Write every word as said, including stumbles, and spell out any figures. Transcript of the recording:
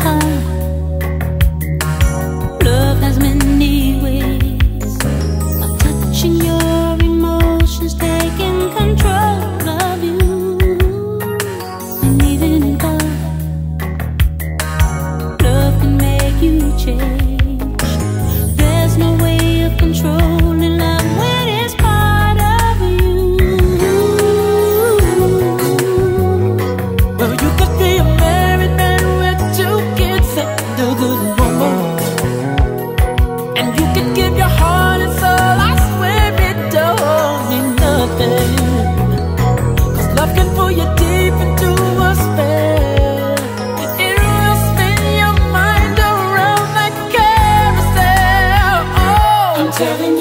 time. Love has many ways of touching your emotions, taking control of you. And even in love, love can make you change. There's no way of controlling love when it's part of you. Well, you could be a married man with two kids and a good woman, and you could give your heart and soul. I swear it don't mean nothing, 'cause love can pull you deep into a spell. It will spin your mind around like carousel. Oh, I'm telling you.